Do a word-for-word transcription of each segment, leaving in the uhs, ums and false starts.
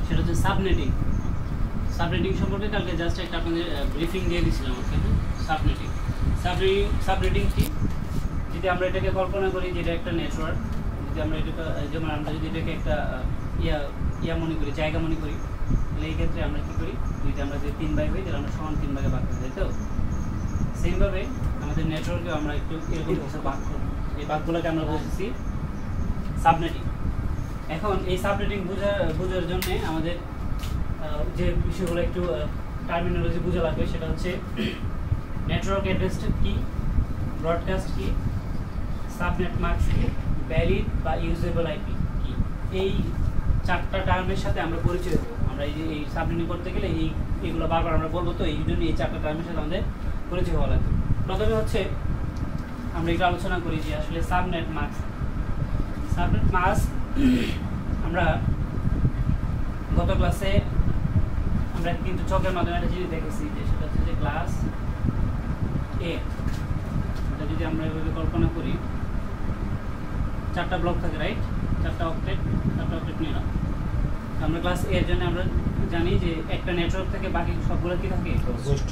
সেটা হচ্ছে subnetting. Subnetting সম্পর্কে কালকে জাস্ট একটা আপনাদের ব্রিফিং দিয়ে দিয়েছিলাম ওখানে। সাবনেটিং সাবনেটিং সাবনেটিং কি, যদি আমরা এটাকে কল্পনা করি যে এটা একটা নেটওয়ার্ক, যদি আমরা এটাকে যেমন আমরা যদি এটাকে একটা ইয়া ইয়া মনে করি, জায়গা মনে করি, তাহলে এই ক্ষেত্রে আমরা কী করি, যদি আমরা যদি তিন ভাগ হই তাহলে আমরা সমান তিন ভাগে ভাগ করে যাই। তো সেমভাবে আমাদের নেটওয়ার্কেও আমরা একটু এরকম কিছু ভাগ করব, এই ভাগগুলোকে আমরা বলতেছি সাবনেটিং। এখন এই সাবনেটিং বোঝা বোঝার জন্য আমাদের যে বিষয়গুলো একটু টার্মিনোলজি বোঝা লাগবে, সেটা হচ্ছে নেটওয়ার্ক অ্যাড্রেস কি, ব্রডকাস্ট কি, সাবনেট মাস্ক কি, ভ্যালিড বা ইউজেবল আইপি কি। এই চারটা টার্মের সাথে আমরা পরিচয় হবো। আমরা এই যে এই সাবনেটিং করতে গেলে এই এগুলো বারবার আমরা বলবো, তো এই জন্য এই চারটা টার্মের সাথে আমাদের পরিচয় হওয়া লাগবে। প্রথমে হচ্ছে আমরা একটু আলোচনা করি যে আসলে সাবনেট মাস্ক। সাবনেট মাস্ক আমরা গত ক্লাসে আমরা কিন্তু চকের মাধ্যমে একটা জিনিস দেখেছি, যে সেটা হচ্ছে যে ক্লাস এ, এটা যদি আমরা এভাবে কল্পনা করি, চারটা ব্লক থাকে, রাইট, চারটা অক্টেট, চারটা অক্টেট নিয়ে নাও। আমরা ক্লাস এ এর জন্য আমরা জানি যে একটা নেটওয়ার্ক থেকে বাকি সবগুলো কি থাকে, হোস্ট।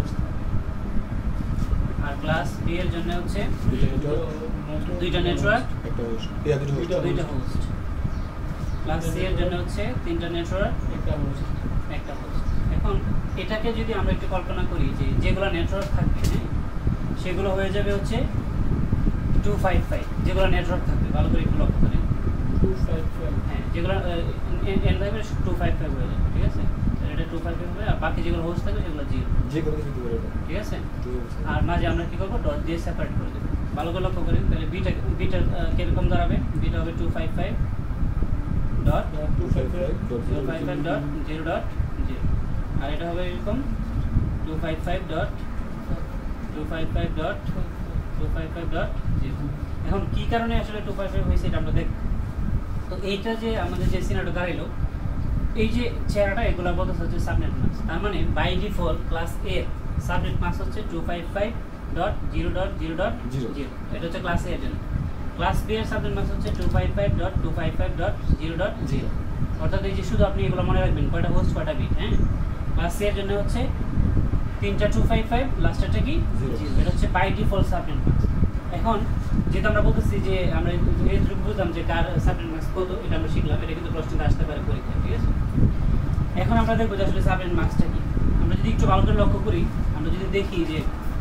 আর ক্লাস বি এর জন্য হচ্ছে দুইটা নেটওয়ার্ক, একটা হোস্ট, দুইটা হোস্ট। ক্লাস সি এর জন্য হচ্ছে তিনটা নেটওয়ার্ক, একটা হোস্ট, একটা হোস্ট। এখন এটাকে যদি আমরা একটু কল্পনা করি যে যেগুলো নেটওয়ার্ক থাকবে, হ্যাঁ, সেগুলো হয়ে যাবে হচ্ছে টু ফাইভ ফাইভ, যেগুলো নেটওয়ার্ক থাকবে, ভালো করে একটু লক্ষ্য করেন, টু ফাইভ ফাইভ, হ্যাঁ, যেগুলো এন থাকবে টু ফাইভ ফাইভ হয়ে যাবে, ঠিক আছে। এটা টু ফাইভ ফাইভ হবে, আর বাকি যেগুলো হোস্ট থাকবে সেগুলো জিরো, যে কোনো কিছু দিতে পারবে, ঠিক আছে। আর মাঝে আমরা কী করবো, ডট দিয়ে সেপারেট করে দেবো। ভালো করে লক্ষ্য করেন, তাহলে বিটা বিটা কীরকম দাঁড়াবে, বিটা হবে two five five dot two five five zero five five dot zero dot zero, আর এটা হবে এরকম two five five dot two five five dot two five five dot zero. এখন কী কারণে আসলে টু ফাইভ ফাইভ হয়েছে এটা আমরা দেখব। তো এইটা যে আমাদের যে সিনারিটা দাঁড়ালো, এই যে চেহারাটা, এগুলো বলতে হচ্ছে সাবনেট মাস্ক। তার মানে by default class A subnet mask হচ্ছে two five five dot zero dot zero dot zero, এটা হচ্ছে ক্লাস এ এর জন্য। ক্লাস বি এর সাবনেট মাস্ক হচ্ছে two five five dot two five five dot zero dot zero. অর্থাৎ এই যে শুধু আপনি এগুলো মনে রাখবেন, কয়টা হোস্ট কয়টা বিট, হ্যাঁ। ক্লাস সি এর জন্য হচ্ছে তিনটা টু ফাইভ ফাইভ, লাস্টেরটা কি জিরো, এটা হচ্ছে বাই ডিফল্ট সাবনেট মাস্ক। এখন যেহেতু আমরা বলতেছি যে আমরা এইটুকু বুঝলাম যে কার সাবনেট মাস্ক কত, এটা আমরা শিখলাম, এটা কিন্তু প্রশ্নটা আসতে পারে পরীক্ষায়, ঠিক আছে। এখন আমরা দেখবো যে আসলে সাবনেট মাস্কটা কি। আমরা যদি একটু ভালো করে লক্ষ্য করি, আমরা যদি দেখি যে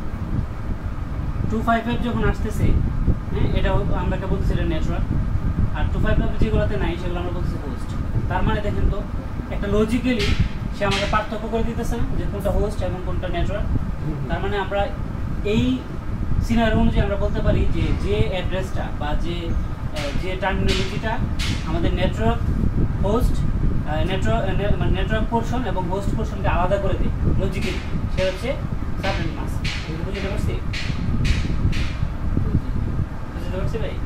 টু ফাইভ ফাইভ যখন আসতেছে, হ্যাঁ, এটা আমরা বলতেছি এটা নেটওয়ার্ক, আর টু ফাইভ ফাইভ যেগুলোতে নাই সেগুলো আমরা বলতেছি হোস্ট। তার মানে দেখেন তো একটা লজিক্যালি সে আমাকে পার্থক্য করে দিতেছে না, যে কোনটা হোস্ট এবং কোনটা নেটওয়ার্ক। তার মানে আমরা এই সিনারি অনুযায়ী আমরা বলতে পারি যে যে অ্যাড্রেসটা বা যে যে টার্মিনোলজিটা আমাদের নেটওয়ার্ক হোস্ট নেটওয়ার্ক মানে নেটওয়ার্ক পোর্শন এবং হোস্ট পোর্শনকে আলাদা করে দেয় লজিক্যালি, সে হচ্ছে সাবনেট মাস্ক। বুঝতে পারছি বুঝতে পারছি ভাই?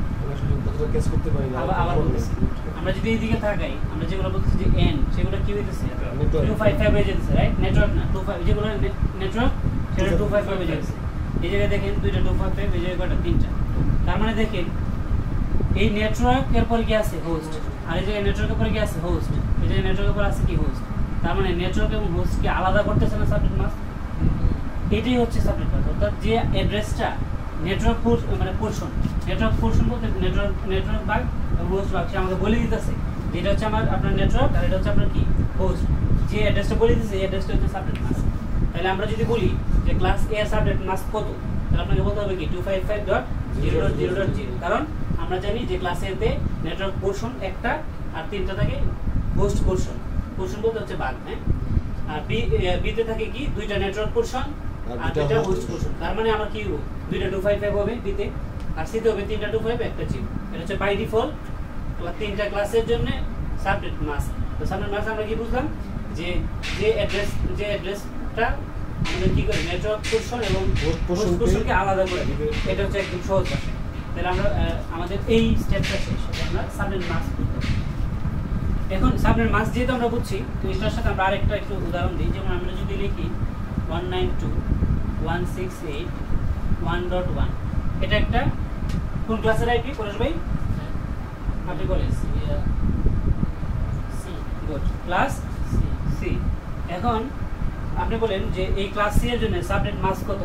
আমরা যদি এইদিকে থাকাই, আমরা যেগুলো বলতেছি যে এন, সেগুলো কি হইতেছে টু ফাইভ ফাইভ হয়ে যেতেছে, রাইট, নেটওয়ার্ক না, টু ফাইভ যেগুলো নেটওয়ার্ক সেটা টু ফাইভ ফাইভ হয়ে যেতেছে। এই জায়গায় দেখেন দুইটা টু ফাইভ ফাইভ, এই জায়গায় কয়টা, তিনটা। তার মানে দেখেন এই নেটওয়ার্কের পরে কি আছে, হোস্ট, আর এই জায়গায় নেটওয়ার্কের পরে কি আছে, হোস্ট, এই জায়গায় নেটওয়ার্কের পরে আছে কি, হোস্ট। তার মানে নেটওয়ার্ক এবং হোস্টকে আলাদা করতেছে না সাবনেট মাস্ক। এটাই হচ্ছে সাবনেট মাস্ক। অর্থাৎ যে অ্যাড্রেসটা নেটওয়ার্ক মানে পোর্শন, নেটওয়ার্ক পোর্শন বলতে নেটওয়ার্ক নেটওয়ার্ক ভাগ এবং হোস্ট ভাগ, সে আমাকে বলে দিতেছে যেটা হচ্ছে আমার আপনার নেটওয়ার্ক আর এটা হচ্ছে আপনার কি, হোস্ট। যে অ্যাড্রেসটা বলে দিতেছে এই অ্যাড্রেসটা হচ্ছে সাবনেট মাস্ক। তাহলে আমরা যদি বলি যে ক্লাস এ সাবনেট মাস্ক কত, তাহলে আপনাকে বলতে হবে কি two five five dot zero dot zero dot zero. কারণ আমরা জানি যে ক্লাস এতে নেটওয়ার্ক পোর্শন একটা আর তিনটা থাকে হোস্ট পোর্শন। পোর্শন বলতে হচ্ছে ভাগ, হ্যাঁ। আর বি বিতে থাকে কি দুইটা নেটওয়ার্ক পোর্শন আর দুইটা হোস্ট পোর্শন। তার মানে আমার কি দুইটা টু ফাইভ ফাইভ হবে বিতে, আর সিতে হবে তিনটা টু ফাইভ একটা জিরো। এটা হচ্ছে বাই ডিফল্ট তিনটা ক্লাসের জন্য সাবনেট মাস্ক। তো সাবনেট মাস্ক আমরা কি বুঝলাম, যে যে অ্যাড্রেস যে অ্যাড্রেসটা আমাদের কি করে নেটওয়ার্ক পোর্শন এবং হোস্ট পোর্শনকে আলাদা করে দিবে। এটা হচ্ছে একদম সহজ ভাষা। তাহলে আমরা আমাদের এই স্টেপটা শেষ, আমরা সাবনেট মাস্ক বুঝতে পারি। এখন সাবনেট মাস্ক যেহেতু আমরা বুঝছি, তো এটার সাথে আমরা আরেকটা একটু উদাহরণ দিই। যেমন আমরা যদি লিখি one nine two one six eight one dot one, এটা একটা কোন ক্লাসের আইপি পরেশ ভাই? আপনি বলেন গুড ক্লাস সি। এখন আপনি বলেন যে এই ক্লাস সি এর জন্য সাবনেট মাস্ক কত?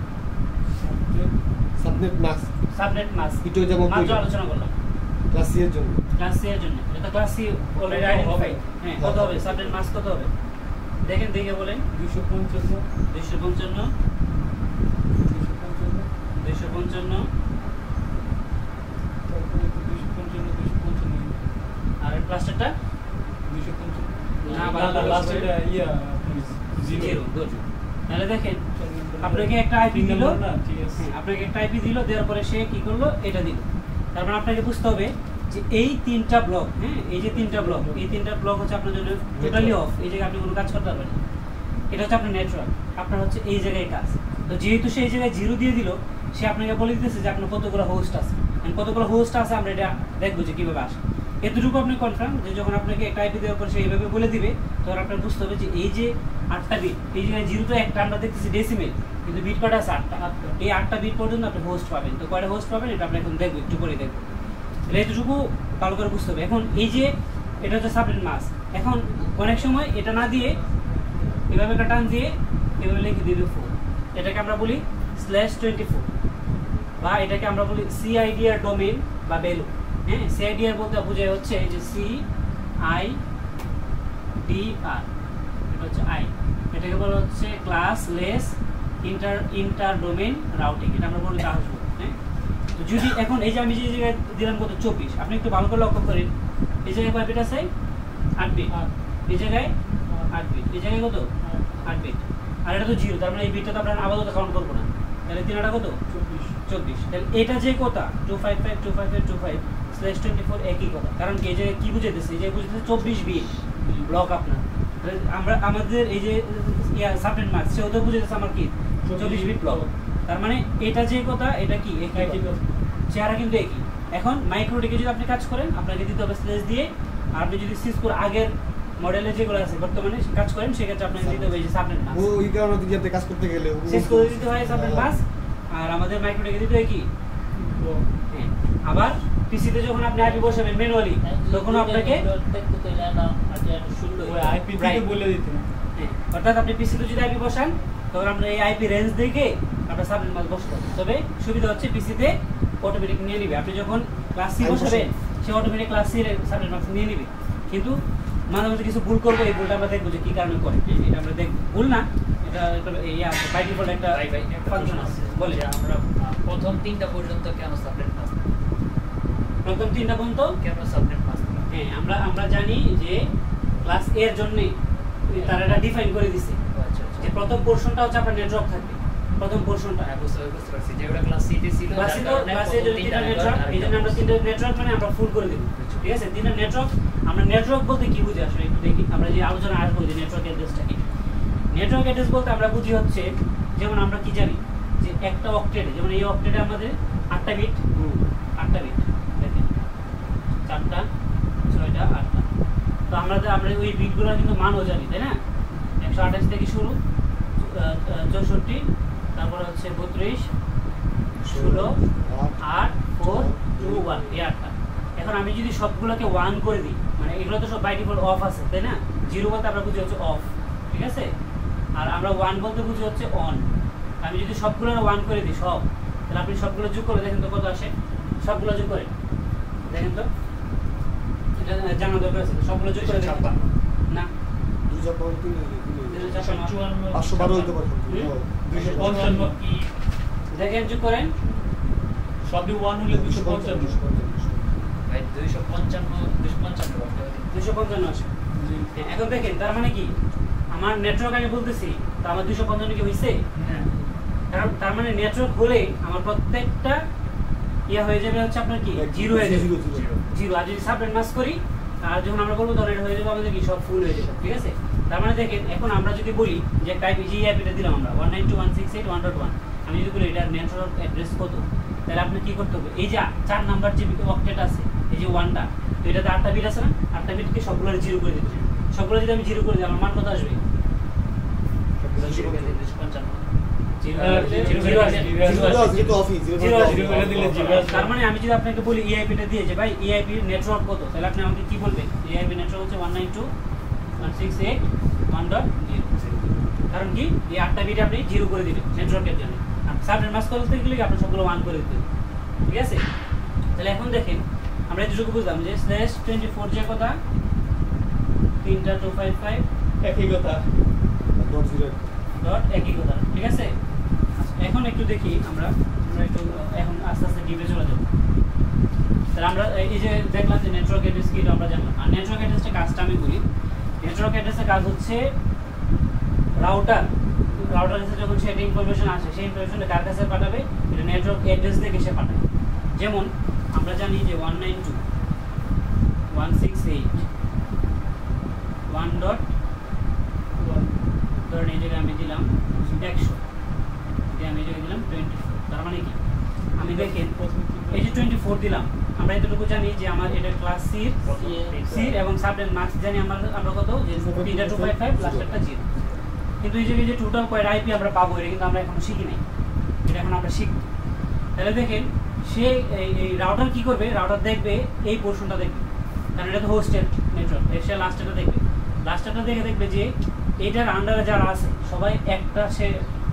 সাবনেট মাস্ক সাবনেট মাস্ক এটা যেমন মাত্র আলোচনা করলাম ক্লাস সি এর জন্য। ক্লাস সি এর জন্য এটা ক্লাস সি অলরেডি আইডেন্টিফাইড। হ্যাঁ কত হবে সাবনেট মাস্ক কত হবে দেখেন দেখে বলেন। দুইশো পঞ্চান্ন দুইশো পঞ্চান্ন দুইশো পঞ্চান্ন তারপরে দুইশো পঞ্চান্ন দুইশো পঞ্চান্ন আর প্লাস্টারটা দুইশো পঞ্চান্ন না না লাস্টটা ইয়া জিরো। গুড তাহলে দেখেন আপনাকে একটা আইপি দিল না ঠিক আছে আপনাকে একটা আইপি দিল দেওয়ার পরে সে কি করলো এটা দিল। তার মানে আপনাকে বুঝতে হবে যে এই তিনটা ব্লক, হ্যাঁ এই যে তিনটা ব্লক, এই তিনটা ব্লক হচ্ছে আপনার জন্য টোটালি অফ। এই জায়গায় আপনি কোনো কাজ করতে পারবেন না। এটা হচ্ছে আপনার নেটওয়ার্ক, আপনার হচ্ছে এই জায়গায় কাজ। তো যেহেতু সে এই জায়গায় জিরো দিয়ে দিল, সে আপনাকে বলে দিতেছে যে আপনার কতগুলো হোস্ট আছে, কতগুলো হোস্ট আছে আমরা এটা দেখবো যে কীভাবে আসে। এতটুকু আপনি কনফার্ম যে যখন আপনাকে একটা আইপি দেওয়ার পর সে এইভাবে বলে দিবে, তখন আপনার বুঝতে হবে যে এই যে আটটা বিট, এই জায়গায় জিরো তো একটা আমরা দেখতেছি ডেসিমেল, কিন্তু বিট কটা আছে আটটা। এই আটটা বিট পর্যন্ত আপনি হোস্ট পাবেন। তো কয়টা হোস্ট পাবেন এটা আমরা এখন দেখবো, একটু পরে দেখবো। এতটুকু ভালো করে বুঝতে হবে। এখন এই যে এটা হচ্ছে সাবনেট মাস্ক। এখন অনেক সময় এটা না দিয়ে এভাবে একটা টান দিয়ে এভাবে লিখে দিবে ফোর, এটাকে আমরা বলি স্ল্যাশ টোয়েন্টি ফোর, বা এটাকে আমরা বলি সিআইডিআর ডোমেইন বা ভ্যালু। হ্যাঁ সিআইডিআর বলতে বোঝায় হচ্ছে যে সি আই ডি আর, এটা হচ্ছে আই, এটাকে বলা হচ্ছে classless inter inter domain routing, এটা আমরা বলি আসবো। হ্যাঁ তো যদি এখন এই যে আমি যে জায়গায় দিলাম কত চব্বিশ, আপনি একটু ভালো করে লক্ষ্য করেন, এই জায়গায় কয় বিট আছে? আট বিট। এই জায়গায় আট বিট, এই জায়গায় কত? আট বিট। আর এটা তো জিরো, তার মানে এই বিটটা তো আমরা আপাতত কাউন্ট করবো না। তাহলে তিনটা কত? চব্বিশ চব্বিশ। তাহলে এটা যে কথা two five five two five five two five slash twenty four একই কথা। কারণ কি এই যে কি বুঝাইতেছে, এই যে বুঝাইতেছে চব্বিশ বিট ব্লক আপনার। আমরা আমাদের এই যে সাবনেট মাস্ক সেও তো বুঝাইতেছে আমার কি চব্বিশ বিট ব্লক। তার মানে এটা যে কথা এটা কি একই কথা, চেহারা কিন্তু একই। এখন মাইক্রোটিকে যদি আপনি কাজ করেন আপনাকে দিতে হবে স্ল্যাশ দিয়ে, আর আপনি যদি সিসকোর আগের মডেলে যেগুলো আছে বর্তমানে কাজ করেন সেক্ষেত্রে আপনাকে দিতে হবে এই যে সাবনেট মাস্ক। ওই কারণে দিতে কাজ করতে গেলে সিসকো দিতে হয় সাবনেট মাস্ক, আর আমাদের মাইক্রোটিকে দিতে হয় কি। হ্যাঁ আবার পিসিতে যখন আপনি আইপি বসাবেন ম্যানুয়ালি, তখন আপনাকে আইপি থেকে বলে দিতে। হ্যাঁ অর্থাৎ আপনি পিসিতে যদি আইপি বসান তখন আমরা এই আইপি রেঞ্জ দেখে আপনার সাবনেট মাস্ক বসাতে হবে। তবে সুবিধা হচ্ছে পিসিতে অটোমেটিক নিয়ে নিবে। আপনি যখন ক্লাস সি বসাবেন সে অটোমেটিক ক্লাস সি এর সাবনেট মাস্ক নিয়ে নিবে। কিন্তু মাঝে মাঝে কিছু ভুল করবো, এই ভুলটা আমরা দেখবো যে কি কারণে করে, এটা আমরা দেখবো। ভুল না, এটা ইয়ে আছে বাই ডিফল্ট একটা ফাংশন আছে। বলে আমরা প্রথম তিনটা পর্যন্ত কেন সাবনেট মাস্ক, প্রথম তিনটা পর্যন্ত কেন সাবনেট মাস্ক? হ্যাঁ আমরা আমরা জানি যে ক্লাস এ এর জন্য তারা এটা ডিফাইন করে দিছে আচ্ছা আচ্ছা, যে প্রথম পোরশনটা হচ্ছে আপনার নেটওয়ার্ক থাকবে। প্রথম পোরশনটা হ্যাঁ বুঝতে বুঝতে পারছি, যেগুলো ক্লাস সি তে ছিল ক্লাসে তো ক্লাসে যদি তিনটা নেটওয়ার্ক, এই জন্য আমরা তিনটা নেটওয়ার্ক মানে আমরা ফুল করে দেব। ঠিক আছে, তিনটা নেটওয়ার্ক। আমরা নেটওয়ার্ক বলতে কি বুঝি আসলে একটু দেখি, আমরা যে আলোচনা আসবো যে নেটওয়ার্ক অ্যাড্রেসটা কি। নেটওয়ার্ক অ্যাড্রেস বলতে আমরা বুঝি হচ্ছে, যেমন আমরা কি জানি যে একটা অক্টেটে, যেমন এই অক্টেটে আমাদের আটটা বিট, আটটা বিট দেখেন, চারটা ছয়টা আটটা। তো আমরা আমরা ওই বিটগুলোর কিন্তু মানও জানি, তাই না? একশো আঠাশ থেকে শুরু, চৌষট্টি, তারপরে হচ্ছে বত্রিশ, ষোলো, আট, ফোর, টু, ওয়ান, এই আটটা। এখন আমি যদি সবগুলোকে ওয়ান করে দিই, মানে এগুলো তো সব বাই ডিফল্ট অফ আছে, তাই না? জিরো বলতে আমরা বুঝি হচ্ছে অফ, ঠিক আছে? আর আমরা ওয়ান বলতে বুঝি হচ্ছে অন। আমি যদি সবগুলো ওয়ান করে দিই সব, তাহলে আপনি সবগুলো যোগ করে দেখেন তো কত আসে। সবগুলো যোগ করে দেখেন তো, এটা জানা দরকার আছে। সবগুলো যোগ করে দেখেন না, পাঁচশো বারো হইতে পারে। দেখেন যোগ করেন, সবই ওয়ান হলে দুশো পঞ্চান্ন, ভাই দুইশো পঞ্চান্ন দুইশো পঞ্চান্ন দুশো পঞ্চান্ন আসে। এখন দেখেন তার মানে কি, আমার নেটওয়ার্ক আমি বলতেছি, তো আমার দুশো পঞ্চান্ন কি হয়েছে? হ্যাঁ, কারণ তার মানে নেটওয়ার্ক হলে আমার প্রত্যেকটা ইয়া হয়ে যাবে হচ্ছে আপনার কি জিরো হয়ে যাবে, জিরো। আর যদি সাবনেট মাস্ক করি, আর যখন আমরা বলবো তখন এটা হয়ে যাবে আমাদের কি সব ফুল হয়ে যাবে, ঠিক আছে? তার মানে দেখেন এখন আমরা যদি বলি যে টাইপ জি আইপিটা দিলাম আমরা one nine two one six eight one dot one, আমি যদি বলি এটার নেটওয়ার্ক অ্যাড্রেস কত, তাহলে আপনি কি করতে হবে, এই যে চার নাম্বার যে অক্টেট আছে, এই যে ওয়ানটা, তো এটাতে আটটা বিট আছে না, আটটা বিটকে সবগুলো জিরো করে দিতে হবে। সবগুলো যদি আমি জিরো করে দিই আমার মান কত আসবে? দুইশো পঞ্চান্ন। তার মানে আমি যদি আপনাকে বলি ইআইপিটা দিয়ে যে ভাই ইআইপি নেটওয়ার্ক কত, তাহলে আপনি আমাকে কি বলবেন? ইআইপি নেটওয়ার্ক হচ্ছে one nine two one six eight one dot zero. কারণ কি এই আটটা বিট আপনি জিরো করে দিবেন নেটওয়ার্কের জন্য। সাবনেট মাস্ক করতে গেলে আপনি সবগুলো ওয়ান করে দিতে, ঠিক আছে? তাহলে এখন দেখেন আমরা এতটুকু বুঝলাম যে স্ল্যাশ টোয়েন্টি ফোর যে কথা, তিনটা টু ফাইভ ফাইভ একই কথা, ডট জিরো ডট একই কথা, ঠিক আছে? এখন একটু দেখি আমরা আমরা একটু এখন আস্তে আস্তে ডিপে চলে যাব। তাহলে আমরা এই যে দেখলাম যে নেটওয়ার্ক অ্যাড্রেস কি আমরা জানলাম। আর নেটওয়ার্ক অ্যাড্রেসের কাজটা আমি বলি। নেটওয়ার্ক অ্যাড্রেসের কাজ হচ্ছে রাউটার রাউটার কাছে যখন সেটা ইনফরমেশন আসে সেই ইনফরমেশনটা কার কাছে পাঠাবে, এটা নেটওয়ার্ক অ্যাড্রেস থেকে সে পাঠাবে। যেমন আমরা জানি যে one nine two one six eight one dot ধরেন এই জায়গায় আমি দিলাম একশো, আমি এই জায়গায় দিলাম টোয়েন্টি ফোর। তার মানে কি আমি দেখেন এই যে টোয়েন্টি ফোর দিলাম, আমরা এতটুকু জানি যে আমার এটা ক্লাস সি সি এবং সাবনেট মাস্ক জানি আমরা আমরা কত যে তিনটা টু ফাইভ ফাইভ প্লাস একটা জিরো। কিন্তু এই জায়গায় যে টোটাল কয়ের আইপি আমরা পাবো এটা কিন্তু আমরা এখনো শিখি নাই, এটা এখন আমরা শিখব। তাহলে দেখেন সে এই রাউটার কি করবে, রাউটার দেখবে এই পোর্শনটা দেখবে, কারণ এটা তো হোস্টেড নেটওয়ার্ক, সে লাস্টটা দেখবে। লাস্টটা দেখে দেখবে যে এটার আন্ডারে যারা আছে সবাই একটা সে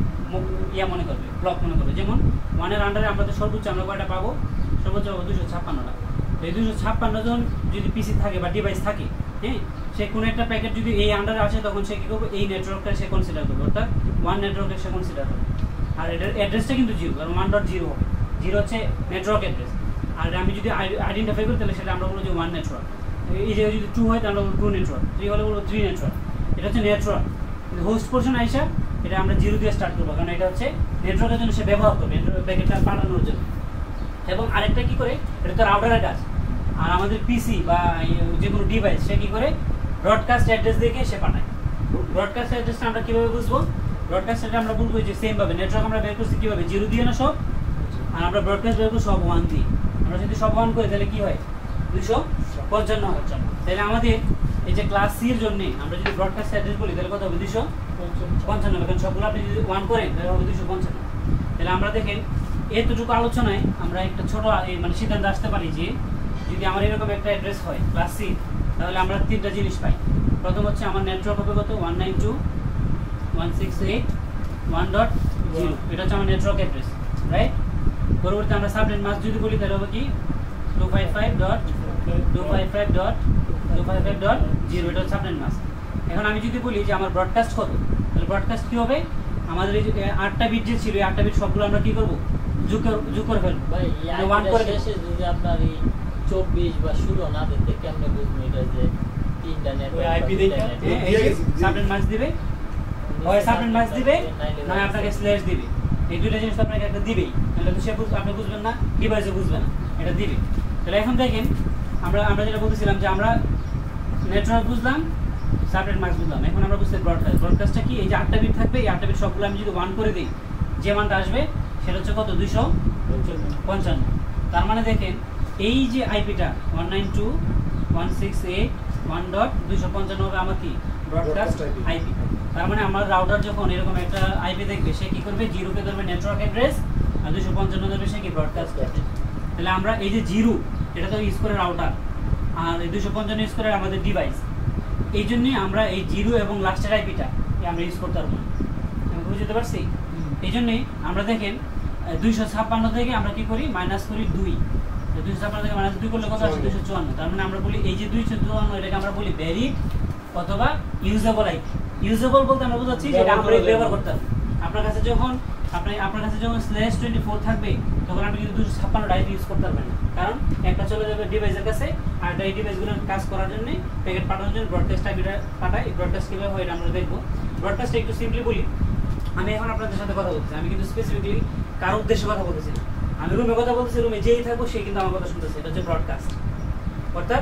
ইয়া মনে করবে, ব্লক মনে করবে। যেমন ওয়ানের আন্ডারে আমরা তো সর্বোচ্চ আমরা কয়টা পাবো, সর্বোচ্চ পাবো দুশো ছাপ্পান্নটা। এই দুশো ছাপ্পান্ন জন যদি পিসি থাকে বা ডিভাইস থাকে, হ্যাঁ, সে কোনো একটা প্যাকেট যদি এই আন্ডারে আসে তখন সে কী করবে, এই নেটওয়ার্কটা সে কনসিডার করবে, অর্থাৎ ওয়ান নেটওয়ার্কে সে কনসিডার করবে। আর এটার অ্যাড্রেসটা কিন্তু জিরো, কারণ ওয়ান ডট জিরো হবে, জিরো হচ্ছে নেটওয়ার্ক অ্যাড্রেস। আর আমি যদি আইডেন্টিফাই করি তাহলে সেটা আমরা বলবো যে ওয়ান নেটওয়ার্ক। এই জায়গায় যদি টু হয় তাহলে টু নেটওয়ার্ক, থ্রি হলে বলবো থ্রি নেটওয়ার্ক। এটা হচ্ছে নেটওয়ার্ক। কিন্তু হোস্ট পোর্শন আইসা এটা আমরা জিরো দিয়ে স্টার্ট করবো, কারণ এটা হচ্ছে নেটওয়ার্কের জন্য সে ব্যবহার করবে, প্যাকেটটা পাঠানোর জন্য। এবং আরেকটা কি করে, এটা তো রাউটারের কাজ। আর আমাদের পিসি বা যে কোনো ডিভাইস সে কী করে, ব্রডকাস্ট অ্যাড্রেস দেখে সে পাঠায়। ব্রডকাস্ট অ্যাড্রেসটা আমরা কীভাবে বুঝবো, ব্রডকাস্ট অ্যাড্রেস আমরা বলবো যে সেমভাবে নেটওয়ার্ক আমরা বের করছি কীভাবে, জিরো দিয়ে না সব, আর আমরা ব্রডকাস্ট বের করবো সব ওয়ান দিয়ে। আমরা যদি সব ওয়ান করি তাহলে কী হয়, দুশো পঞ্চান্ন হয়। তাহলে আমাদের এই যে ক্লাস সির জন্য আমরা যদি ব্রডকাস্ট অ্যাড্রেস বলি তাহলে কত হবে, দুশো পঞ্চান্ন। কারণ সবগুলো আপনি যদি ওয়ান করেন তাহলে হবে দুশো পঞ্চান্ন। তাহলে আমরা দেখেন এতটুকু আলোচনায় আমরা একটা ছোট মানে সিদ্ধান্ত আসতে পারি যে যদি আমার এরকম একটা অ্যাড্রেস হয় ক্লাস সি, তাহলে আমরা তিনটা জিনিস পাই। প্রথম হচ্ছে আমার নেটওয়ার্ক হবে কত, one nine two one six eight one dot zero, এটা হচ্ছে আমার নেটওয়ার্ক অ্যাড্রেস, রাইট? পরবর্তী আমরা সাবনেট মাস্ক যদি বলি তাহলে হবে কি, two five five dot two five five dot two five five dot zero, এটা হচ্ছে সাবনেট মাস্ক। এখন আমি যদি বলি যে আমার ব্রডকাস্ট কত, তাহলে ব্রডকাস্ট কী হবে, আমাদের এই যে আটটা বিট যে ছিল এই আটটা বিট সবগুলো আমরা কী করবো, যোগ যোগ করে ফেলবো। ওয়ান করে শেষে যদি আপনার এই চব্বিশ বা ষোলো না দিতে কেমনে বুঝবো এটা যে তিনটা নেটওয়ার্ক আইপি দেখে সাবনেট মাস্ক দিবে, হয় সাবনেট মাস্ক দিবে নয় আপনাকে স্ল্যাশ দিবে, এই দুইটা জিনিস আপনাকে একটা দিবেই, তাহলে তো সে আপনি বুঝবেন না, ডিভাইসে বুঝবেন না, এটা দিবে। তাহলে এখন দেখেন আমরা আমরা যেটা বলতেছিলাম যে আমরা নেটওয়ার্ক বুঝলাম, সাবনেট মাস্ক বুঝলাম, এখন আমরা বুঝতে ব্রডকাস্ট। ব্রডকাস্টটা কি, এই যে আটটা বিট থাকবে, এই আটটা বিট সবগুলো আমি যদি ওয়ান করে দিই যে মানটা আসবে সেটা হচ্ছে কত, দুইশো পঞ্চান্ন। তার মানে দেখেন এই যে আইপিটা one nine two one six eight one dot দুইশো পঞ্চান্ন হবে আমার কি, ব্রডকাস্ট আইপি। তার মানে আমার রাউটার যখন এরকম একটা আইপি দেখবে সে কি করবে, জিরোকে ধরবে নেটওয়ার্ক অ্যাড্রেস আর দুইশো পঞ্চান্ন ধরবে সে কি, ব্রডকাস্ট অ্যাড্রেস। তাহলে আমরা এই যে জিরো এটা তো ইউজ করে রাউটার, আর এই দুইশো পঞ্চান্ন ইউজ করে আমাদের ডিভাইস। এই জন্যই আমরা এই জিরো এবং লাস্টের আইপিটা আমরা ইউজ করতে পারবো না, আমি বুঝতে পারছি। এই জন্যই আমরা দেখেন দুইশো ছাপ্পান্ন থেকে আমরা কি করি, মাইনাস করি দুই, দুইশো ছাপ্পান্ন থেকে মাইনাস দুই করলে কত আছে, দুইশো চুয়ান্ন। তার মানে আমরা বলি এই যে দুইশো চুয়ান্ন এটাকে আমরা বলি ভ্যালিড অথবা ইউজেবল আইপি। ইউজেবল বলতে আমরা বোঝাচ্ছি যে এটা আমরা ব্যবহার করতে পারবো। আপনার কাছে যখন আপনি আপনার কাছে যখন স্ল্যাশ টোয়েন্টি ফোর থাকবে তখন আপনি কিন্তু দুশো ছাপ্পান্ন আইপি ইউজ করতে পারবেন না, কারণ একটা চলে যাবে ডিভাইসের কাছে, আর এই ডিভাইসগুলো কাজ করার জন্য প্যাকেট পাঠানোর জন্য ব্রডকাস্ট আইপিটা পাঠায়। ব্রডকাস্ট কীভাবে হয় এটা আমরা দেখবো। ব্রডকাস্ট একটু সিম্পলি বলি, আমি এখন আপনাদের সাথে কথা বলতেছি, আমি কিন্তু স্পেসিফিকলি কার উদ্দেশ্যে কথা বলতেছি না, আমি রুমে কথা বলতেছি, রুমে যেই থাকবো সে কিন্তু আমার কথা শুনতেছে, এটা হচ্ছে ব্রডকাস্ট। অর্থাৎ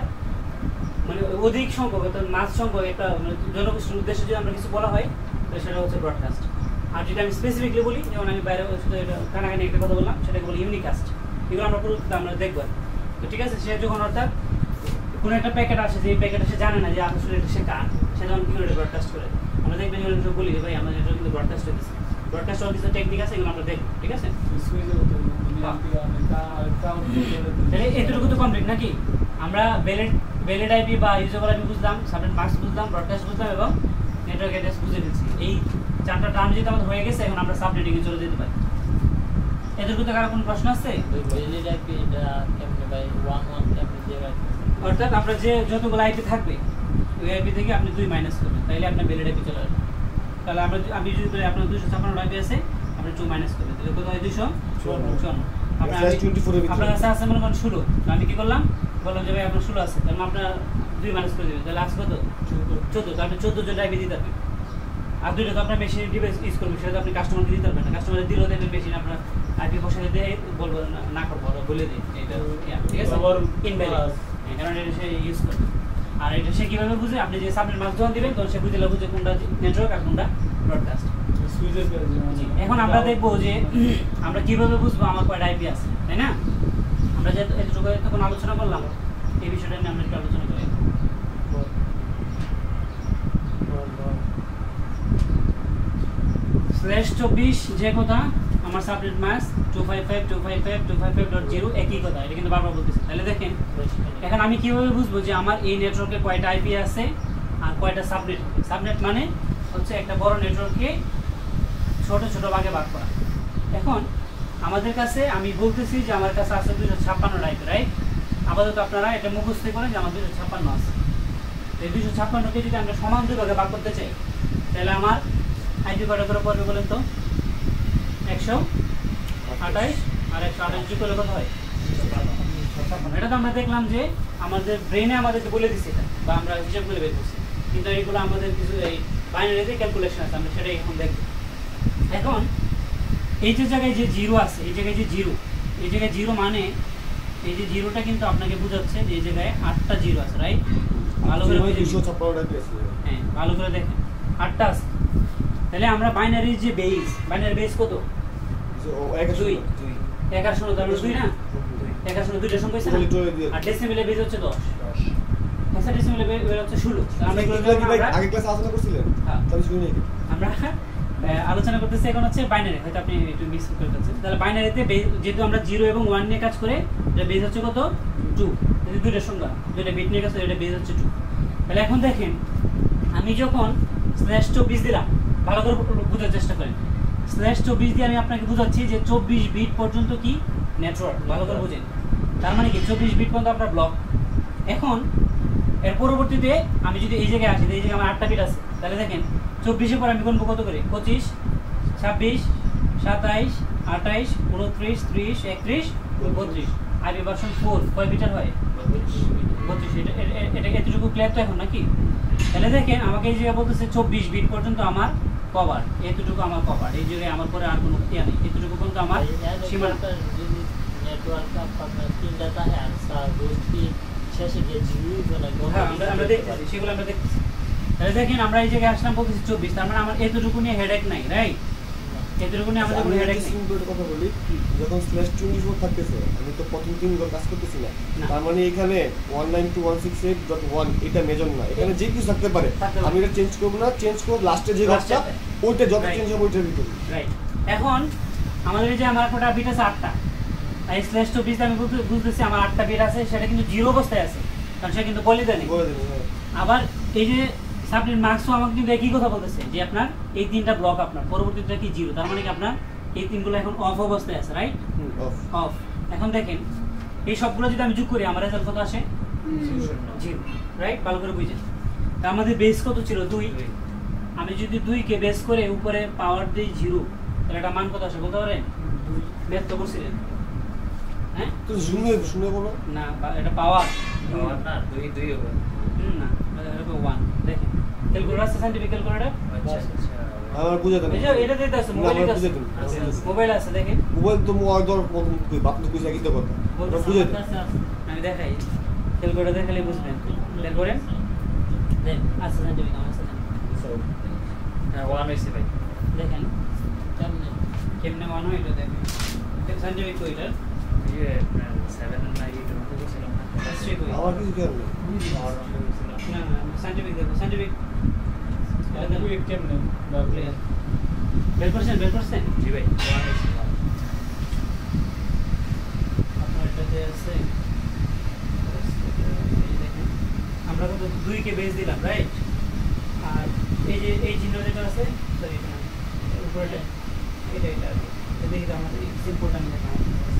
মানে অধিক সংখ্যক অর্থাৎ মাস সংখ্যক একটা জনগোষ্ঠীর উদ্দেশ্যে যদি আমরা কিছু বলা হয় তো সেটা হচ্ছে ব্রডকাস্ট। আর যদি আমি স্পেসিফিকলি বলি, যেমন আমি বাইরে শুধু এটা কানাকানি একটা কথা বললাম, সেটাকে বলি ইউনিকাস্ট। এগুলো আমরা পুরো আমরা দেখবো, তো ঠিক আছে। সে যখন অর্থাৎ কোনো একটা প্যাকেট আসে, যে প্যাকেটে সে জানে না যে আসলে এটা সে কার, সে যখন কি করে ব্রডকাস্ট করে, আমরা দেখবেন যেগুলো বলি যে ভাই আমাদের এটা কিন্তু ব্রডকাস্ট হয়েছে, ব্রডকাস্ট হওয়ার কিছু টেকনিক আছে, এগুলো আমরা দেখবো, ঠিক আছে। তাহলে এতটুকু তো কমপ্লিট নাকি, আমরা ভ্যালিড ভ্যালিড আইপি বা ইউজেবল আইপি বুঝলাম, সাবনেট মাস্ক বুঝলাম, ব্রডকাস্ট বুঝলাম এবং নেটওয়ার্ক অ্যাড্রেস বুঝে ফেলছি। এই চারটা টার্ম যেটা আমাদের হয়ে গেছে, এখন আমরা সাবনেটিংয়ে চলে যেতে পারি। এদের ভিতরে কারো কোনো প্রশ্ন আছে? ভ্যালিড আইপি এটা কেমনে ভাই ওয়ান ওয়ান কেমনে দিয়ে রাখবেন? অর্থাৎ আপনার যে যতগুলো আইপি থাকবে ওই আইপি থেকে আপনি দুই মাইনাস করবেন, তাইলে আপনার ভ্যালিড আইপি চলে আসবে। তাহলে আমরা আমি যদি বলি আপনার দুইশো ছাপ্পান্ন আইপি আছে, আপনি টু মাইনাস করবেন, তাহলে কত হয়? দুইশো চুয়ান্ন। আপনার আপনার কাছে আছে মনে করেন ষোলো, আমি কি করলাম, বললাম যে ভাই আপনার ষোলো আছে, তাহলে আপনার দুই মাইনাস করে দেবেন, তাহলে আছে কত? চোদ্দো। তো আপনি চোদ্দো জন আইপি দিতে পারবেন। আর দুইটা তো আপনার মেশিন ডিভাইস ইউজ করবেন, সেটা তো আপনি কাস্টমারকে দিতে পারবেন না। কাস্টমার দিলেও দেখবেন মেশিন আপনার আইপি বসাতে দিয়ে বলবো না করবো, বলে দিই এটা ঠিক আছে, ইনভ্যালিড, কারণ এটা সে ইউজ করবে। আর এটা সে কীভাবে বুঝে? আপনি যে সাবনেট মাস্ক যখন দিবেন তখন সে বুঝলে বুঝে কোনটা নেটওয়ার্ক আর কোনটা ব্রডকাস্ট। এখন আমরা দেখবো যে আমরা কিভাবে বুঝবো আমার কয়টা আইপি আছে, তাই না? আমরা যে এতটুকু তখন আলোচনা করলাম, এই বিষয়টা নিয়ে আমরা একটু আলোচনা করি। স্ল্যাশ চব্বিশ যে কথা, আমার subnet mask two five five two five five two five five dot zero একই কথা, এটা কিন্তু বারবার বলতেছি। তাহলে দেখেন এখন আমি কিভাবে বুঝবো যে আমার এই নেটওয়ার্কে কয়টা আইপি আছে আর কয়টা সাবনেট হবে? সাবনেট মানে হচ্ছে একটা বড় নেটওয়ার্ককে ছোট ছোট ভাগে ভাগ করা। এখন আমাদের কাছে আমি বলতেছি যে আমার কাছে আছে দুইশো ছাপ্পান্ন আইপি, রাইট? আপাতত আপনারা এটা মুখস্থ করেন যে আমার দুইশো ছাপ্পান্ন আছে। এই দুইশো ছাপ্পান্নকে যদি আমরা সমান দুই ভাগে ভাগ করতে চাই, তাহলে আমার আইপি কয়টা করে পড়বে বলেন তো? একশো আঠাইশ আর একশো আঠাইশ যোগ করলে কত হয়? এটা তো আমরা দেখলাম যে আমাদের ব্রেনে আমাদেরকে বলে দিচ্ছে এটা, বা আমরা হিসাব করে বের করছি, কিন্তু এইগুলো আমাদের কিছু এই বাইনারিতে ক্যালকুলেশন আছে, আমরা সেটাই এখন দেখব। এখন এই যে জায়গায় যে জিরো আছে, এই জায়গায় যে জিরো, এই জায়গায় জিরো মানে এই যে জিরোটা কিন্তু আপনাকে বোঝাচ্ছে যে এই জায়গায় আটটা জিরো আছে, রাইট? ভালো করে হ্যাঁ, ভালো করে দেখেন আটটা আছে। তাহলে আমরা বাইনারির যে বেস, বাইনারি বেস কত? দুই। এগারো ষোলো তার দুই না, এগারো ষোলো দুইটা সংখ্যা আছে না, আর ডেসিমেলে বেস হচ্ছে দশ, হেক্সাডেসিমেলে বেস হচ্ছে ষোলো। আমরা আগে ক্লাসে আলোচনা করছিলেন, তাহলে শুনি আমরা আলোচনা করতেছি এখন হচ্ছে বাইনারি, হয়তো আপনি একটু মিস করে ফেলছেন। তাহলে বাইনারিতে যেহেতু আমরা জিরো এবং ওয়ান নিয়ে কাজ করে, এটা বেস হচ্ছে কত? টু। দুইটা সংখ্যা, দুইটা বিট নিয়ে কাজ করে, এটা বেস হচ্ছে টু। তাহলে এখন দেখেন আমি যখন স্ল্যাশ চব্বিশ দিলাম, ভালো করে বোঝার চেষ্টা করেন, স্ল্যাশ চব্বিশ দিয়ে আমি আপনাকে বোঝাচ্ছি যে চব্বিশ বিট পর্যন্ত কি নেটওয়ার্ক, ভালো করে বুঝেন। তার মানে কি চব্বিশ বিট পর্যন্ত আপনার ব্লক। এখন এর পরবর্তীতে আমি যদি এই জায়গায় আসি, এই জায়গায় আমার আটটা বিট আছে, তাহলে দেখেন চব্বিশের পর আমি গুনবো কত করে? পঁচিশ, ছাব্বিশ, সাতাইশ, আঠাইশ, উনত্রিশ, ত্রিশ, একত্রিশ, বত্রিশ। আইপি ভার্সন ফোর কয় বিটার হয়? বত্রিশ। এটা এতটুকু ক্লিয়ার তো এখন নাকি? তাহলে দেখেন আমাকে এই জায়গায় বলতেছে চব্বিশ বিট পর্যন্ত আমার কভার, এতটুকু আমার কভার, এই জায়গায় আমার পরে আর কোনো ইয়া নেই, এতটুকু পর্যন্ত আমার সীমানা। নেটওয়ার্ক আপনার তিনটা থাকে আর স্যার গোষ্ঠী শেষে গিয়ে জিরো জন্য হ্যাঁ, আমরা আমরা দেখতেছি, সেগুলো আমরা দেখতেছি। তাহলে দেখেন আমরা এই জায়গায় আসলাম বলতেছি চব্বিশ, তার মানে আমার এতটুকু নিয়ে হেডেক নাই, রাইট? এতটুকু নিয়ে আমাদের কোনো হেডেক নেই। কথা বলি, যখন স্ল্যাশ চব্বিশ থাকতেছে, আমি তো প্রথম তিন ঘর কাজ করতেছি না, তার মানে এখানে one nine two one six eight dot one এটা মেজর না, এখানে যে কিছু থাকতে পারে, আমি এটা চেঞ্জ করবো না, চেঞ্জ করব লাস্টে যে ঘরটা, ওইটা যত চেঞ্জ হবে ওইটার ভিতরে, রাইট? এখন আমাদের এই যে আমার কোটা বিট আছে আটটা, এই স্ল্যাশ চব্বিশ আমি বুঝতেছি আমার আটটা বিট আছে, সেটা কিন্তু জিরো অবস্থায় আছে, কারণ সে কিন্তু বলে দেয়নি। আবার এই যে সাবনেট মার্কসও আমাকে কিন্তু একই কথা বলতেছে যে আপনার এই তিনটা ব্লক আপনার পরবর্তীটা কি জিরো, তার মানে কি আপনার এই তিনগুলো এখন অফ অবস্থায় আছে, রাইট? অফ। এখন দেখেন এই সবগুলো যদি আমি যোগ করি আমার রেজাল্ট কত আসে? Zero, right? ভালো করে বুঝেন। তা আমাদের বেস কত ছিল? দুই। আমি যদি দুইকে বেস করে উপরে পাওয়ার দিই জিরো, তাহলে এটা মান কত আসে বলতে পারেন? ব্যক্ত করছিলেন, হ্যাঁ? তো শুনে শুনে বলো না, এটা পাওয়ার পাওয়ার না, দুই দুই হবে না, এটা ওয়ান। দেখেন ক্যালকুলেটর আছে, সাইন্টিফিক ক্যালকুলেটর। আচ্ছা আচ্ছা, আমার বুঝা দেন, এই যে এটা দিতে আছে, মোবাইল আছে, মোবাইল আছে, দেখেন মোবাইল তো মোবাইল দর কই বাপ তো কইছে কি তো কথা, আমরা বুঝা দেন। আমি দেখাই, ক্যালকুলেটর দেখালে বুঝবেন। বের করেন, দেন আছে সাইন্টিফিক আছে, হ্যাঁ ওয়ান হইছে ভাই। দেখেন কেমনে কেমনে ওয়ান হয় এটা দেখেন, সাইন্টিফিক কইটার ইয়ে সেভেন নাইন এইট মতো ছিলাম না, হিস্ট্রি কই আমার কিছু খেয়াল নেই, পাওয়ার মতো ছিল না, সাইন্টিফিক দেখো, সাইন্টিফিক এটা দেখো কেমনে বা ক্লিয়ার বের করছেন, বের করছেন জি ভাই ওয়ান হইছে। আপনার এটাতে আছে, এই দেখেন আমরা কত দুই কে বেস দিলাম রাইট আর এই যে এই চিহ্ন যেটা আছে সরি এটা উপরেটা এটা এটা এটা দেখি তো আমাদের সিম্পলটা আমি দেখাবো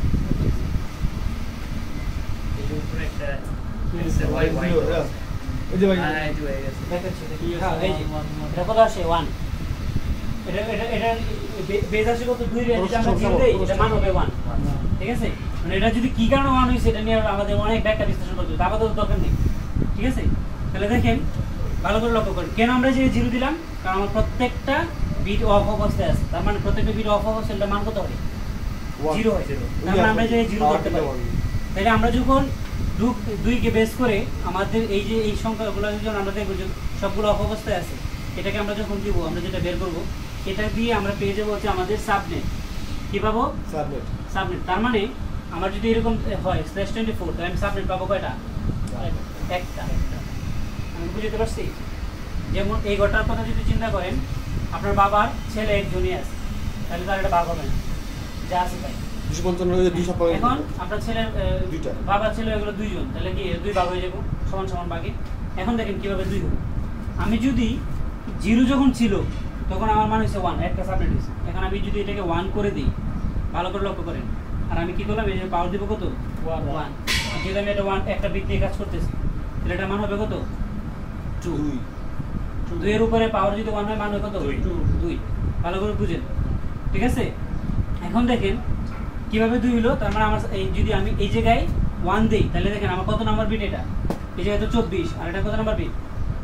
এই যে উপরে একটা ওয়াই ওয়াই এই যে ভাই হ্যাঁ এই যে হয়ে গেছে দেখাচ্ছি দেখি হ্যাঁ এই যে এটা কত আসে এক এটা এটা এটা বেস আসে কত দুই রে যেটা আমরা জিরো দেই এটা মান হবে এক ঠিক আছে মানে এটা যদি কি কারণে এক হইছে এটা নিয়ে আমাদের অনেক ব্যাখ্যা বিশ্লেষণ করতে হবে আপাতত দরকার নেই ঠিক আছে তাহলে দেখেন ভালো করে লক্ষ্য করেন কেন আমরা যে জিরো দিলাম কারণ আমার প্রত্যেকটা বিট অফ অবস্থায় আছে তার মানে প্রত্যেকটা বিট অফ অবস্থায় এটা মান কত হবে জিরো হয় তার মানে আমরা যে জিরো করতে পারি তাহলে আমরা যখন দুই কে বেস করে আমাদের এই যে এই সংখ্যাগুলো যখন আমরা দেখব যে সবগুলো অফ অবস্থায় আছে এটাকে আমরা যখন দিব আমরা যেটা বের করব এটা দিয়ে আমরা পেয়ে যাবো হচ্ছে আমাদের সাবনেট কি পাবো সাবনেট সাবনেট তার মানে আমার যদি এরকম হয় স্ল্যাশ টোয়েন্টি ফোর তাহলে আমি সাবনেট পাবো কয়টা একটা আমি বুঝতে পারছি যেমন এই ঘরটার কথা যদি চিন্তা করেন আপনার বাবার ছেলে একজনই আছে তাহলে তার এটা ভাগ হবে না যা আছে তাই দুশো পঞ্চান্ন দুইশো এখন আপনার ছেলের বাবার ছেলে এগুলো দুইজন তাহলে কি দুই ভাগ হয়ে যাবো সমান সমান ভাগে এখন দেখেন কিভাবে দুই হবে আমি যদি জিরো যখন ছিল তখন আমার মান হচ্ছে ওয়ান একটা সাবনেট হয়েছে এখন আমি যদি এটাকে ওয়ান করে দিই ভালো করে লক্ষ্য করেন আর আমি কি করলাম এই যে পাওয়ার দিব কত ওয়ান যেহেতু আমি এটা ওয়ান একটা বিট দিয়ে কাজ করতেছি তাহলে এটা মান হবে কত টু দুইয়ের উপরে পাওয়ার যদি ওয়ান হয় মান হয় কত দুই ভালো করে বুঝেন ঠিক আছে এখন দেখেন কিভাবে দুই হলো তার মানে আমার এই যদি আমি এই জায়গায় ওয়ান দিই তাহলে দেখেন আমার কত নাম্বার বিট এটা এই জায়গায় তো চব্বিশ আর এটা কত নাম্বার বিট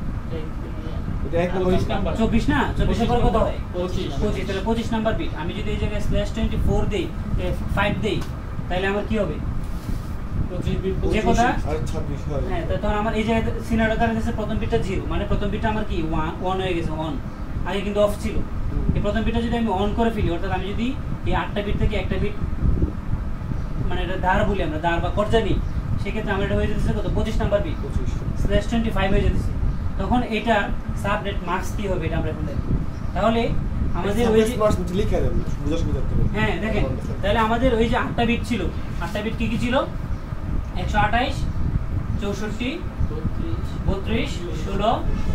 চব্বিশ না চব্বিশের পরে কত হয় পঁচিশ তাহলে পঁচিশ নাম্বার বিট আমি যদি এই জায়গায় স্ল্যাশ টোয়েন্টি ফোর দিই ফাইভ দিই তাহলে আমার কি হবে যে কথা হ্যাঁ তখন আমার এই জায়গায় সিনারিও কারণে প্রথম বিটটা জিরো মানে প্রথম বিটটা আমার কি ওয়ান হয়ে গেছে অন আগে কিন্তু অফ ছিল এই প্রথম বিটটা যদি আমি অন করে ফেলি অর্থাৎ আমি যদি এই আটটা বিট থেকে একটা বিট মানে এটা ধার বলি আমরা ধার বা কর্জা নিই সেক্ষেত্রে আমার এটা হয়ে যেতেছে কত পঁচিশ number bit slash twenty five হয়ে যেতেছে তখন এটা সাবনেট মার্কস কি হবে এটা আমরা এখন দেখব তাহলে আমাদের ওই যে লিখে দেন বুঝা সুবিধা হবে হ্যাঁ দেখেন তাহলে আমাদের ওই যে আটটা বিট ছিল আটটা বিট কি কি ছিল একশো আঠাশ চৌষট্টি বত্রিশ ষোলো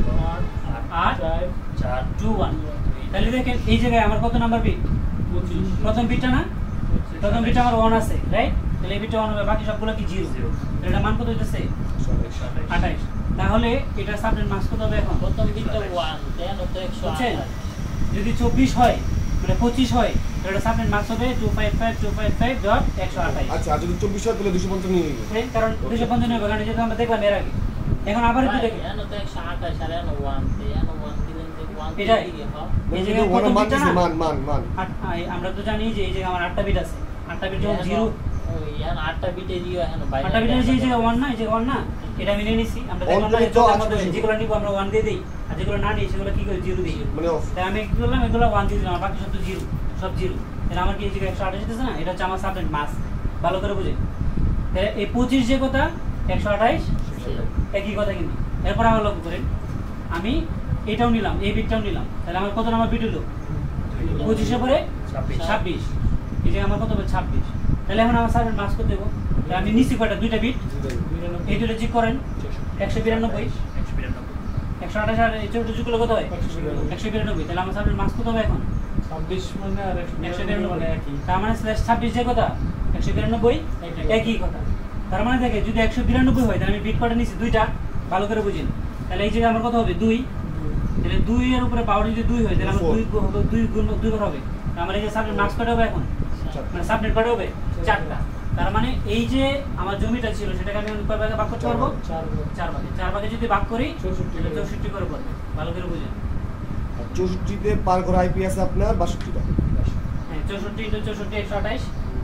আট চার টু ওয়ান তাহলে দেখেন এই জায়গায় আমার কত নাম্বার বিট প্রথম বিটটা না প্রথম বিটটা আমার ওয়ান আছে রাইট তাহলে এই বিটটা ওয়ান হবে বাকি সবগুলো কি জিরো এটা মান কত হইতেছে আঠাশ তাহলে এটা সাবনেট মার্কস কত হবে এখন প্রথম বিটটা ওয়ান দেন তো একশো আঠাশ যদি চব্বিশ হয় মানে পঁচিশ হয় তাহলে এটা সাবনেট মার্কস হবে দুশো পঞ্চান্ন দুশো পঞ্চান্ন ডট একশো আঠাশ আচ্ছা আর যদি চব্বিশ হয় তাহলে দুশো পঞ্চান্ন নিয়ে নেব কারণ দুশো পঞ্চান্ন হবে কারণ যেটা আমরা দেখলাম এর আগে এখন আবার একটু দেখি এন তো একশো আঠাশ আর এন ওয়ান এন ওয়ান দিলেন যে ওয়ান এটা দিকে হয় এই যে প্রথম বিটটা না মান মান মান আমরা তো জানি যে এই যে আমার আটটা বিট আছে আটটা বিট যখন জিরো ইয়ান আটটা বিটে দিও এখন বাইরে আটটা বিটের যে যে ওয়ান না এই যে ওয়ান না এটা আমি নিয়ে নিছি আমরা দেখলাম না যে আমাদের যেগুলো নিব আমরা ওয়ান দিয়ে দেই আর যেগুলো না নিই সেগুলো কি করে জিরো দিই মানে অফ তাই আমি কি করলাম এগুলো ওয়ান দিয়ে দিলাম বাকি সব তো জিরো সব জিরো তাহলে আমার কি এই যে একশো আঠাশ দিতেছে না এটা হচ্ছে আমার সাবনেট মাস ভালো করে বুঝে তাহলে এই পঁচিশ যে কথা একশো আঠাশ একই কথা কিন্তু এরপর আমার লক্ষ্য করেন আমি এটাও নিলাম এই বিটটাও নিলাম তাহলে আমার কত নাম্বার বিট হলো পঁচিশের পরে ছাব্বিশ এই যে আমার কত হবে ছাব্বিশ তাহলে এখন আমার সাবনেট মাস করে দেবো আমি নিচ্ছি কয়টা দুইটা বিট এই দুটো চেক করেন একশো বিরানব্বই একশো আঠাশ আর এই চৌদ্দ যুগগুলো কত হয় একশো বিরানব্বই তাহলে আমার সাবনেট মাস কত হবে এখন ছাব্বিশ মানে আর একশো বিরানব্বই তার মানে স্ল্যাশ ছাব্বিশ যে কথা একশো বিরানব্বই একই কথা তার মানে দেখে যদি একশো বিরানব্বই হয় তাহলে আমি বিট কটা নিচ্ছি দুইটা ভালো করে বুঝেন তাহলে এই জায়গায় আমার কত হবে দুই তাহলে দুই এর উপরে পাওয়ার যদি দুই হয় তাহলে আমার দুই দুই গুণ দুই বার হবে আমার এই যে সাবনেট মার্কস কটা হবে এখন মানে সাবনেট কটা হবে চারটা তার মানে এই যে আমার জমিটা ছিল সেটাকে আমি কয় ভাগে ভাগ করতে পারবো চার ভাগে চার ভাগে যদি ভাগ করি চৌষট্টি করে পড়বে ভালো করে বুঝেন চৌষট্টিতে পার ঘর আইপি আছে আপনার বাষট্টিটা হ্যাঁ চৌষট্টি ইন্টু চৌষট্টি একশো আঠাশ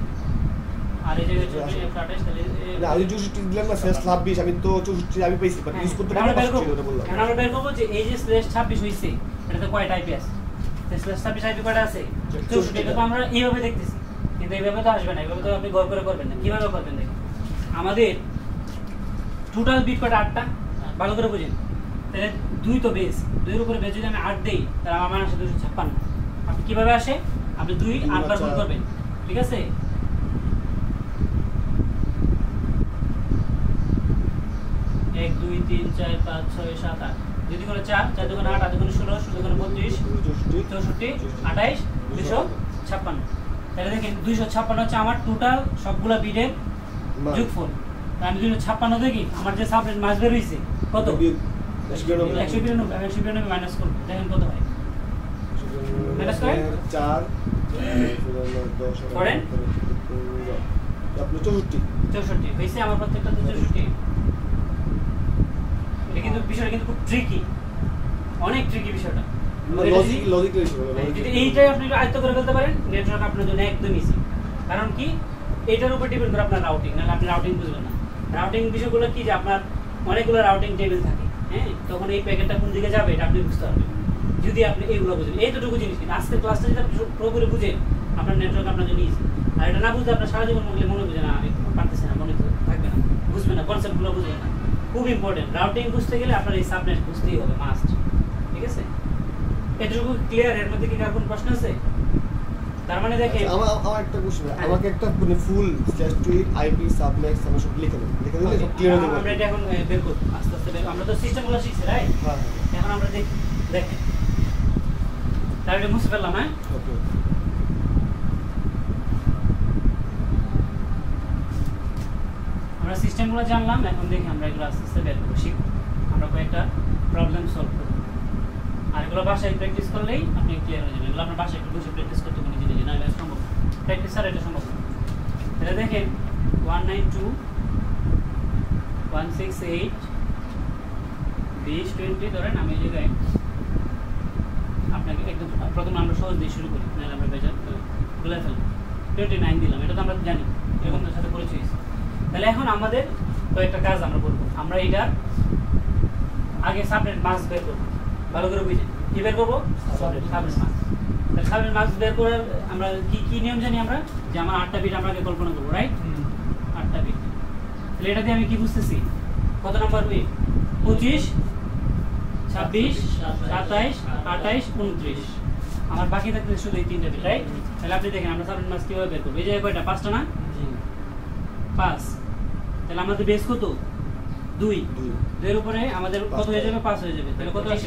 আর এই জায়গায় চৌষট্টি একশো আঠাশ তাহলে না আমি চৌষট্টি দিলাম না শেষ ছাব্বিশ আমি তো চৌষট্টি আমি পেয়েছি বাট ইউজ করতে পারি বাষট্টি ওটা বললাম আমরা বের করব যে এই যে স্ল্যাশ ছাব্বিশ হইছে এটাতে কয়টা আইপি আছে স্ল্যাশ ছাব্বিশ আইপি কয়টা আছে চৌষট্টি এটা তো আমরা এইভাবে দেখতেছি কিন্তু এইভাবে তো আসবে না এইভাবে তো আপনি গড় করে করবেন না কিভাবে করবেন দেখুন আমাদের টোটাল বিট কয়টা আটটা ভালো করে বুঝেন তাহলে দুই তো বেস দুইয়ের উপরে বেস যদি আমি আট দেই তাহলে আমার মান আসে দুশো ছাপ্পান্ন আপনি কিভাবে আসে আপনি দুই আট বার গুণ করবেন ঠিক আছে এক দুই তিন চার পাঁচ ছয় সাত আট দুই দুগুণে চার, চার দুগুণে আট, আট দুগুণে ষোলো, ষোলো দুগুণে বত্রিশ, চৌষট্টি, আঠাইশ, দুইশো ছাপ্পান্ন। তাহলে দেখেন দুইশো ছাপ্পান্ন হচ্ছে আমার টোটাল সবগুলা বিটের যোগফল। আমি দুইশো ছাপ্পান্ন দেখি আমার যে সাবনেট মাস বের হয়েছে কত একশো বিরানব্বই, একশো বিরানব্বই মাইনাস করবো, দেখেন কত হয় মাইনাস করেন চার করেন আপনি চৌষট্টি চৌষট্টি হয়েছে আমার প্রত্যেকটা চৌষট্টি। এটা কিন্তু বিষয়টা কিন্তু খুব ট্রিকি, অনেক ট্রিকি বিষয়টা। লজিক লজিক যদি এইটাই আপনি আয়ত্ত করে ফেলতে পারেন নেটওয়ার্ক আপনার জন্য একদম ইজি। কারণ কি এটার উপর ডিপেন্ড করে আপনার রাউটিং, নাহলে আপনি রাউটিং বুঝবেন না। রাউটিং বিষয়গুলো কি যে আপনার অনেকগুলো রাউটিং টেবিল থাকে, হ্যাঁ, তখন এই প্যাকেটটা কোন দিকে যাবে এটা আপনি বুঝতে পারবেন যদি আপনি এইগুলো বুঝেন। এই দুটুকু জিনিস কিন্তু আজকের ক্লাসটা যদি আপনি পুরোপুরি বুঝেন আপনার নেটওয়ার্ক আপনার জন্য ইজি। আর এটা না বুঝতে আপনার সারা জীবন মনে মনে বুঝে না, আমি পারতেছি না, মনে থাকবে না, বুঝবেন না, কনসেপ্টগুলো বুঝবেন না। খুব ইম্পর্টেন্ট, রাউটিং বুঝতে গেলে আপনার এই সাবনেট বুঝতেই হবে মাস্ট, ঠিক আছে? এটুকু ক্লিয়ার? এর মধ্যে কি কার কোনো প্রশ্ন আছে? তার মানে দেখেন আমার আমার একটা কোশ্চেন, আমাকে একটা মানে ফুল স্ল্যাশ টুইট আইপি সাবনেট আমি সব লিখে দেব, লিখে দিলে সব ক্লিয়ার হয়ে যাবে। আমরা এটা এখন বের করব আস্তে আস্তে বের। আমরা তো সিস্টেমগুলো শিখছি, রাইট? হ্যাঁ এখন আমরা দেখ দেখেন তাহলে মুছে ফেললাম। হ্যাঁ, ওকে। আমরা সিস্টেমগুলো জানলাম, এখন দেখি আমরা এগুলো আস্তে আস্তে বের করব, শিখব, আমরা কয়েকটা প্রবলেম সলভ করব। আর এগুলো বাসায় প্র্যাকটিস করলেই আপনি ক্লিয়ার হয়ে যাবেন। এগুলো আপনার বাসায় একটু বসে প্র্যাকটিস করতে হবে নিজে নিজে, না এটা সম্ভব প্র্যাকটিস ছাড়া এটা সম্ভব না। এটা দেখেন one nine two one six eight বিশ টোয়েন্টি ধরেন, আমি এই জায়গায় আপনাকে একদম প্রথমে আমরা সহজ দিয়ে শুরু করি, নাহলে আমরা বেজার ভুলে ফেলব। টোয়েন্টি নাইন দিলাম, এটা তো আমরা জানি, এরকম সাথে পরিচয় হয়েছে। তাহলে এখন আমাদের কয়েকটা কাজ আমরা করবো। আমরা এটার আগে সাবনেট মাস্ক বের করবো, ভালো করে বুঝে কি বের করবো, সাবনেট মাস্ক। তাহলে সাবনেট মাস্ক বের করার আমরা কি কি নিয়ম জানি আমরা, যে আমার আটটা বিট আমরা আগে কল্পনা করবো, রাইট? আটটা বিট। তাহলে এটা দিয়ে আমি কি বুঝতেছি, কত নাম্বার বিট? পঁচিশ, ছাব্বিশ, সাতাইশ, আঠাইশ, উনত্রিশ। আমার বাকি থাকতে শুধু এই তিনটা বিট, রাইট? তাহলে আপনি দেখেন আমরা সাবনেট মাস্ক কিভাবে বের করবো। এই জায়গায় কয়টা? পাঁচটা না? পাঁচ। তাহলে আমাদের বেস কত? দুই। দুইয়ের উপরে আমাদের কত হয়ে যাবে? পাঁচ হয়ে যাবে। তাহলে কত আসে?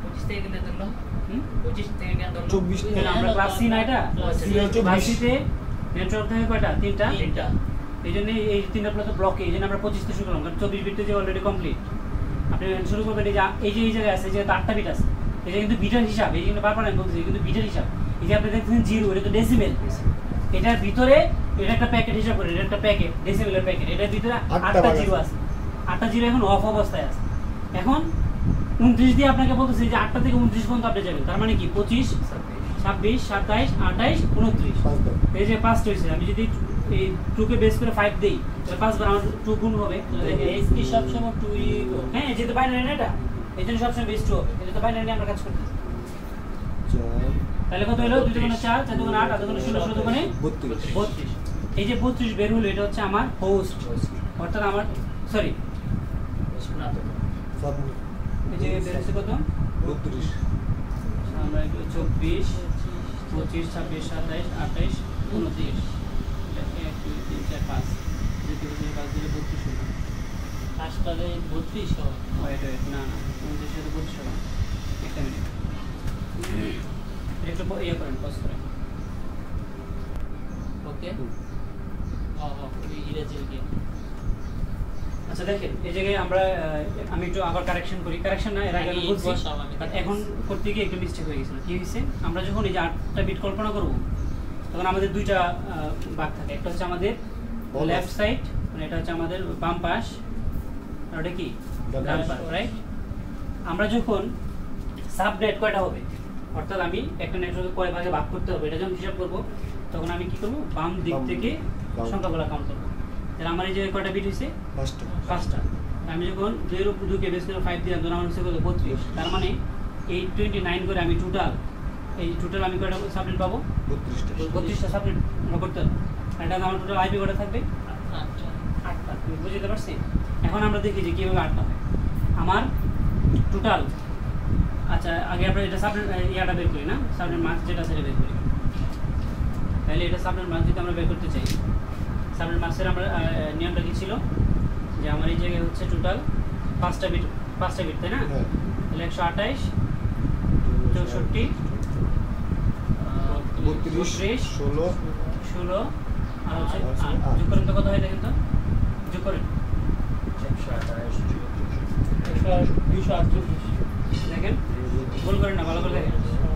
চব্বিশ। তাহলে আমরা ক্লাস সি না, এটা ক্লাস সিতে নেটওয়ার্ক থাকে কয়টা? তিনটা। তিনটা। এই জন্য এই তিনটা প্লাস ব্লকে, এই জন্য আমরা পঁচিশ থেকে শুরু করলাম, কারণ চব্বিশ বিটতে যে অলরেডি কমপ্লিট। আপনি শুরু করবেন এই যে এই যে এই জায়গায় আছে, এই জায়গায় আটটা বিট আছে, এটা কিন্তু বিটের হিসাব, এই জন্য বারবার আমি বলতেছি কিন্তু বিটের হিসাব। এই যে আপনি দেখছেন জিরো, এটা তো ডেসিমেল, এটার ভিতরে এটা একটা প্যাকেট হিসাব করে, এটা একটা প্যাকেট, ডেসিমেলের প্যাকেট, এটার ভিতরে আটটা জিরো আছে, আটটা জিরো এখন অফ অবস্থায় আছে। এখন উনত্রিশ দিয়ে আপনাকে বলতেছি যে আটটা থেকে উনত্রিশ পর্যন্ত আপনি যাবেন, তার মানে কি পঁচিশ, ছাব্বিশ, সাতাইশ, আঠাইশ, উনত্রিশ। এই যে পাঁচটা হয়েছে, আমি যদি এই টুকে বেস করে ফাইভ দিই তাহলে পাঁচবার আমার টু গুণ হবে। এইচপি সবসময় টু ই, হ্যাঁ, যেহেতু বাইনারি না এটা, এই জন্য সবসময় বেস টু হবে, যেহেতু বাইনারি আমরা কাজ করতেছি। তাহলে কত হলো? দুই দুগুণে চার, চার দুগুণে আট, আট দুগুণে ষোলো, ষোলো দুগুণে বত্রিশ। এই যে বত্রিশ বের হলো, এটা হচ্ছে আমার হোস্ট, অর্থাৎ আমার সরি এই যে বের হচ্ছে কত? বত্রিশ। আমরা এগুলো চব্বিশ, পঁচিশ, ছাব্বিশ, সাতাইশ, আঠাইশ, উনত্রিশ, এক দুই তিন চার পাঁচ, দুই তিন পাঁচ দিলে বত্রিশ হলো। পাঁচটারে বত্রিশ হয়। ওয়েট ওয়েট না না উনত্রিশ সাথে বত্রিশ হলো। একটা মিনিট, একটু ইয়ে করেন, পজ করেন। ওকে, আচ্ছা দেখেন এই জায়গায় আমরা আমি একটু আবার কারেকশন করি, কারেকশন না এর আগে আমি বলছি, এখন করতে গিয়ে একটু মিস্টেক হয়ে গেছিল। কি হয়েছে, আমরা যখন এই যে আটটা বিট কল্পনা করব তখন আমাদের দুইটা ভাগ থাকে, একটা হচ্ছে আমাদের লেফট সাইড, মানে এটা হচ্ছে আমাদের বাম পাশ, আর ওটা কি ডান পাশ, রাইট? আমরা যখন সাবনেট কয়টা হবে, অর্থাৎ আমি একটা নেটওয়ার্কে কয় ভাগে ভাগ করতে হবে এটা যখন হিসাব করব তখন আমি কি করব, বাম দিক থেকে সংখ্যাগুলো কাউন্ট করব। তাহলে আমার এই যে কয়টা বিট হয়েছে? পাঁচটা। পাঁচটা। আমি যখন দুইয়ের উপর দুকে বেস করে ফাইভ দিলাম তখন আমার হচ্ছে কত? বত্রিশ। তার মানে এই টোয়েন্টি নাইন করে আমি টোটাল এই টোটাল আমি কয়টা সাবনেট পাবো? বত্রিশটা। বত্রিশটা সাবনেট আমরা করতে পারবো। এটা আমার টোটাল আইপি কয়টা থাকবে? আটটা। আটটা। বুঝতে পারছি? এখন আমরা দেখি যে কীভাবে আটটা হয় আমার টোটাল। আচ্ছা আগে আমরা এটা সাবনেট ইয়াটা বের করি না, সাবনেট মার্কস যেটা সেটা বের করি। তাহলে এটা সাবনেট মার্কস যদি আমরা বের করতে চাই, সাবনেট মার্কসের আমরা নিয়মটা কী ছিল যে আমার এই জায়গায় হচ্ছে টোটাল পাঁচটা বিট পাঁচটা বিট তাই না? হ্যাঁ তাহলে একশো আঠাশ চৌষট্টি বত্রিশ ষোলো ষোলো আর হচ্ছে আচ্ছা, আট। আট। যোগ করেন তো কত হয় দেখেন তো, যোগ করেন দুইশো আটচল্লিশ দেখেন, ভুল করেন না, ভালো করে দেখেন।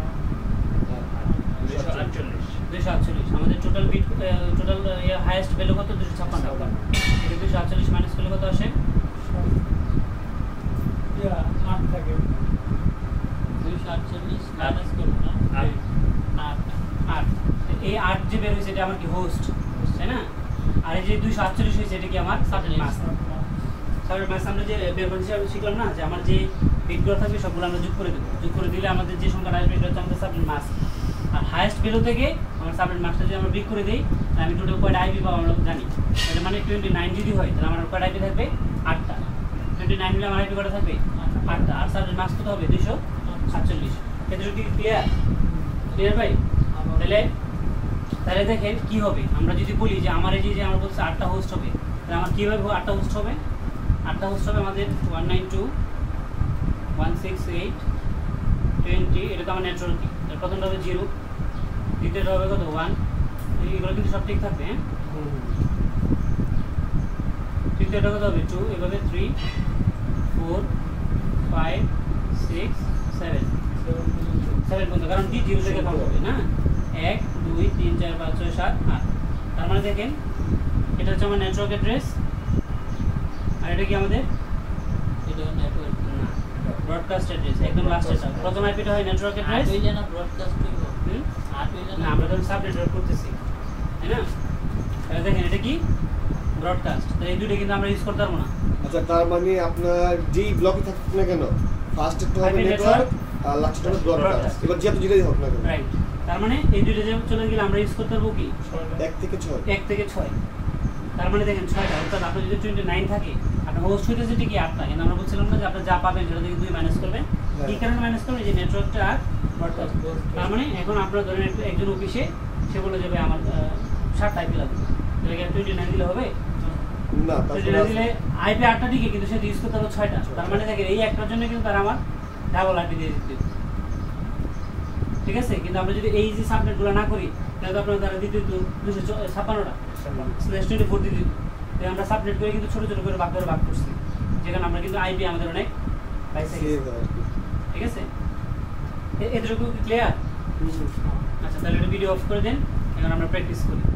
দুইশো আটচল্লিশ আমাদের total bit total highest value কত? দুশো ছাপ্পান্ন। এটা দুশো আটচল্লিশ মাইনাস করলে কত আসে? ইয়া আট থাকে দুইশো আটচল্লিশ মাইনাস করবো না আট। আট আট। এই আট যে বের হয়েছে এটা আমার কি হোস্ট, তাই না? আর এই যে দুইশো আটচল্লিশ হয়েছে এটা কি আমার সাবনেট মাস্ক। সাবনেট মাস্ক আমরা যে বের করে হিসাবে শিখলাম না, যে আমার যে বিটগুলো থাকবে সবগুলো আমরা যোগ করে দেবো। যোগ করে দিলে আমাদের যে সংখ্যাটা আসবে এটা হচ্ছে আমাদের সাবনেট মাস্ক। আর হাইয়েস্ট ভ্যালু থেকে আমার সাবনেট মাস্কটা যদি আমরা বিট করে দিই, আমি টোটাল কয়টা আইপি পাবো আমরা জানি। এটা মানে টোয়েন্টি নাইন যদি হয় তাহলে আমার কয়টা আইপি থাকবে? আটটা। টোয়েন্টি নাইন হলে আমার আইপি কয়টা থাকবে? আটটা। আর সাবনেট মাস্ক কত হবে? দুইশো সাতচল্লিশ। এদের কি ক্লিয়ার? ক্লিয়ার ভাই? তাহলে তাহলে দেখেন কি হবে, আমরা যদি বলি যে আমার এই যে আমার বলছে আটটা হোস্ট হবে, তাহলে আমার কীভাবে আটটা হোস্ট হবে? আটটা হোস্ট হবে আমাদের one nine two one six eight twenty, এটা তো আমার নেটওয়ার্ক। এর প্রথমটা হবে জিরো, দ্বিতীয়টা হবে কত? ওয়ান। এগুলো কিন্তু সব ঠিক থাকবে, হ্যাঁ। তৃতীয়টা কত হবে? টু। এভাবে three four five six seven seven পর্যন্ত, কারণ কি জিরো থেকে কাউন্ট হবে না। এক দুই তিন চার পাঁচ ছয় সাত আট। তার মানে দেখেন এটা হচ্ছে আমার নেটওয়ার্ক অ্যাড্রেস, আর এটা কি আমাদের এটা নেটওয়ার্ক না ব্রডকাস্ট অ্যাড্রেস। একদম লাস্টেটা প্রথম আইপিটা হয় নেটওয়ার্ক আট অ্যাড্রেস। হয়ে যায় না ব্রডকাস্ট হইব হুম আট হয়ে যায় না, না আমরা যখন সাব নেটওয়ার্ক করতেছি, তাই না? তাহলে দেখেন এটা কি ব্রডকাস্ট, তাই এই দুটো কিন্তু আমরা ইউজ করতে পারবো না। আচ্ছা, তার মানে আপনার যেই ব্লকে থাকুক না কেন, ফার্স্ট একটা হবে I P নেটওয়ার্ক আর লাস্টটা হবে ব্রডকাস্ট। এবার যেহেতু যেটাই হোক না কেন, রাইট। তার মানে এই দুটো যে চলে গেলে আমরা ইউজ করতে পারবো কি? এক থেকে ছয়। এক থেকে ছয়। তার মানে দেখেন ছয়টা, অর্থাৎ আপনার যদি টোয়েন্টি নাইন থাকে, আপনার হোস্ট হইতেছে ঠিকই আটটা, কিন্তু আমরা বলছিলাম না যে আপনি যা পাবেন সেটা থেকে দুই মাইনাস করবেন। হ্যাঁ। কি কারণে মাইনাস করবেন? যে নেটওয়ার্কটা আর ব্রডকাস্ট। তার মানে এখন আপনারা ধরেন একটু একজন অফিসে সে বলে যাবে আমার ষাটটা আইপি লাগবে, তাহলে কি টোয়েন্টি নাইন দিলে হবে? না, টোয়েন্টি তারপরে নাইন দিলে আইপি আটটা ঠিকই, কিন্তু সে ইউজ করতে হবে ছয়টা। তার মানে দেখেন এই একটার জন্য কিন্তু তারা আমার ডাবল আইপি দিয়ে দিতে, ঠিক আছে? কিন্তু আমরা যদি এই যে সাবনেটগুলো না করি তাহলে তো আপনার তারা দিতে দিত দুশো ছাপ্পান্নটা স্ল্যাশ টোয়েন্টি ফোর দিয়ে দিত। তাই আমরা সাবনেট করে কিন্তু ছোটো ছোটো করে ভাগ করে ভাগ করছি, যেখানে আমরা কিন্তু আইপি আমাদের অনেক পাইছে, save হয় আর কি। ঠিক আছে? এ- এতটুকু ক্লিয়ার? আচ্ছা, তাহলে এটা ভিডিও অফ করে দেন, এখন আমরা প্র্যাকটিস করি।